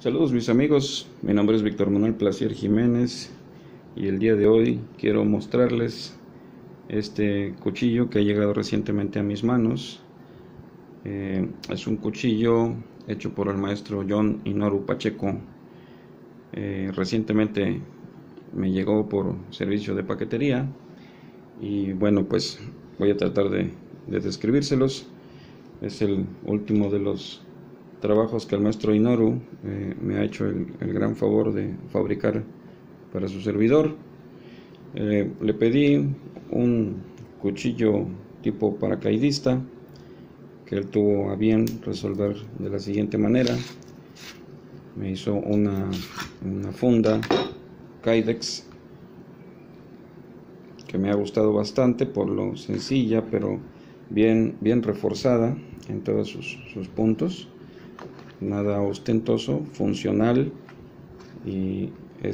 Saludos mis amigos, mi nombre es Víctor Manuel Placier Jiménez y el día de hoy quiero mostrarles este cuchillo que ha llegado recientemente a mis manos. Es un cuchillo hecho por el maestro John Inoru Pacheco. Recientemente me llegó por servicio de paquetería y bueno, pues voy a tratar de describírselos. Es el último de los trabajos que el maestro Inoru me ha hecho el gran favor de fabricar para su servidor. Le pedí un cuchillo tipo paracaidista que él tuvo a bien resolver de la siguiente manera. Me hizo una funda Kydex que me ha gustado bastante por lo sencilla, pero bien reforzada en todos sus puntos. Nada ostentoso, funcional, y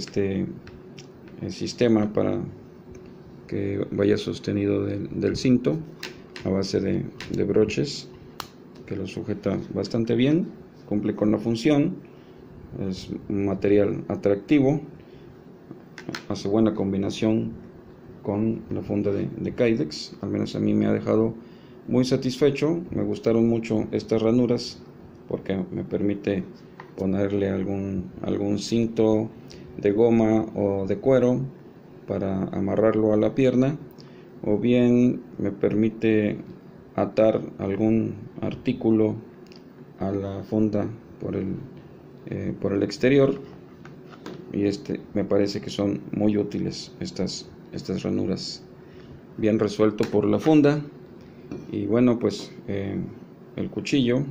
el sistema para que vaya sostenido del cinto a base de broches que lo sujeta bastante bien, cumple con la función, es un material atractivo, hace buena combinación con la funda de Kydex. Al menos a mí me ha dejado muy satisfecho. Me gustaron mucho estas ranuras porque me permite ponerle algún cinto de goma o de cuero para amarrarlo a la pierna, o bien me permite atar algún artículo a la funda por el exterior, y me parece que son muy útiles estas ranuras. Bien resuelto por la funda. Y bueno, pues el cuchillo,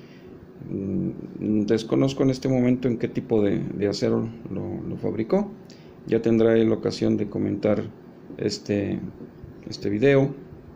desconozco en este momento en qué tipo de acero lo fabricó. Ya tendrá la ocasión de comentar este video.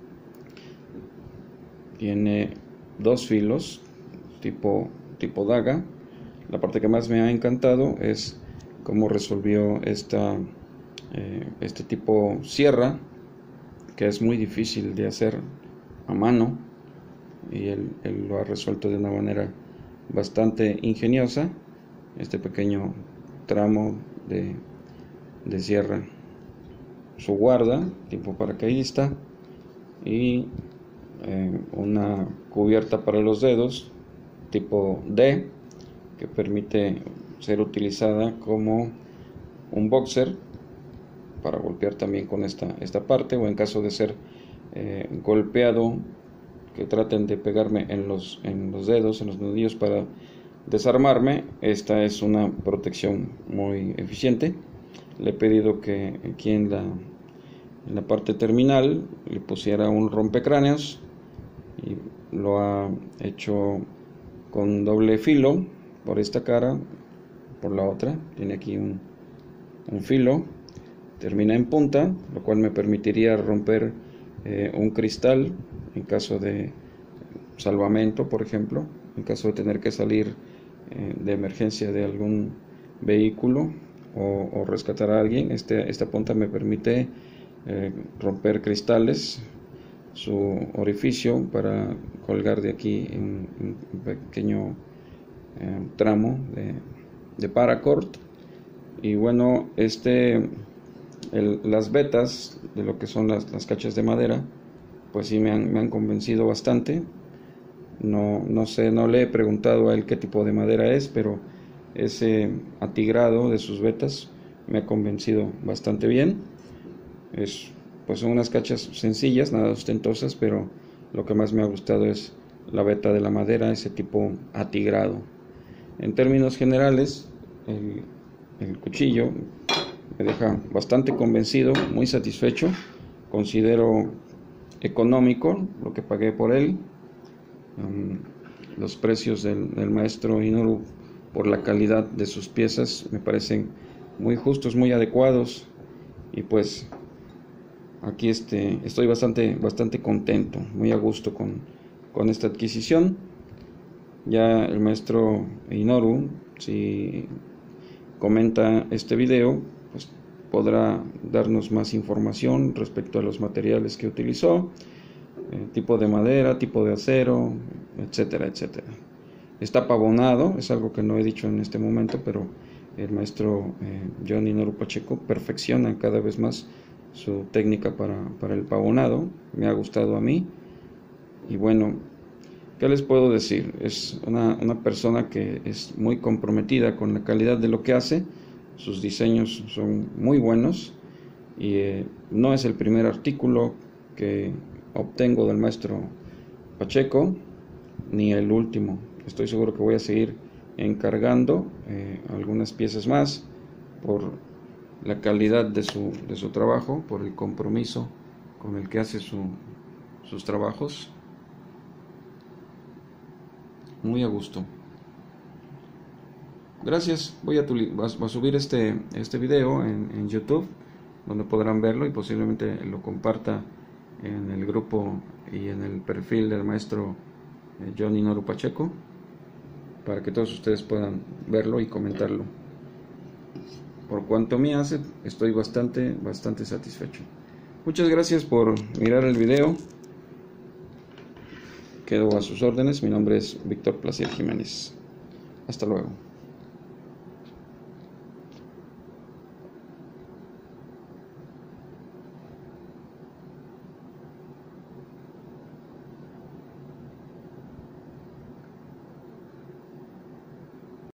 Tiene dos filos tipo daga. La parte que más me ha encantado es cómo resolvió este tipo sierra, que es muy difícil de hacer a mano, y él lo ha resuelto de una manera bastante ingeniosa. Este pequeño tramo de sierra, su guarda tipo paracaidista y una cubierta para los dedos tipo D, que permite ser utilizada como un boxer para golpear también con esta parte, o en caso de ser golpeado, que traten de pegarme en los dedos, en los nudillos, para desarmarme. Esta es una protección muy eficiente. Le he pedido que aquí en la parte terminal le pusiera un rompecráneos, y lo ha hecho con doble filo por esta cara, por la otra tiene aquí un filo, termina en punta, lo cual me permitiría romper un cristal en caso de salvamento, por ejemplo, en caso de tener que salir de emergencia de algún vehículo o rescatar a alguien. Esta punta me permite romper cristales, su orificio para colgar de aquí un pequeño tramo de paracord. Y bueno, las vetas de lo que son las cachas de madera, pues sí me han convencido bastante. No sé, no le he preguntado a él qué tipo de madera es, pero ese atigrado de sus vetas me ha convencido bastante bien. Pues son unas cachas sencillas, nada ostentosas, pero lo que más me ha gustado es la veta de la madera, ese tipo atigrado. En términos generales, el cuchillo me deja bastante convencido, muy satisfecho. Considero económico lo que pagué por él. Los precios del maestro Inoru por la calidad de sus piezas me parecen muy justos, muy adecuados, y pues aquí estoy bastante contento, muy a gusto con esta adquisición. Ya el maestro Inoru, si comenta este video, pues podrá darnos más información respecto a los materiales que utilizó, tipo de madera, tipo de acero, etcétera. está pavonado, es algo que no he dicho en este momento, pero el maestro Johnny Noru Pacheco perfecciona cada vez más su técnica para el pavonado. Me ha gustado a mí. Y bueno, ¿qué les puedo decir? Es una persona que es muy comprometida con la calidad de lo que hace. Sus diseños son muy buenos y no es el primer artículo que obtengo del maestro Pacheco, ni el último. Estoy seguro que voy a seguir encargando algunas piezas más por la calidad de su trabajo, por el compromiso con el que hace sus trabajos. Muy a gusto. Gracias. Voy a subir este video en YouTube, donde podrán verlo y posiblemente lo comparta en el grupo y en el perfil del maestro Johnny Noru Pacheco, para que todos ustedes puedan verlo y comentarlo. Por cuanto me hace, estoy bastante satisfecho. Muchas gracias por mirar el video. Quedo a sus órdenes. Mi nombre es Víctor Placer Jiménez. Hasta luego.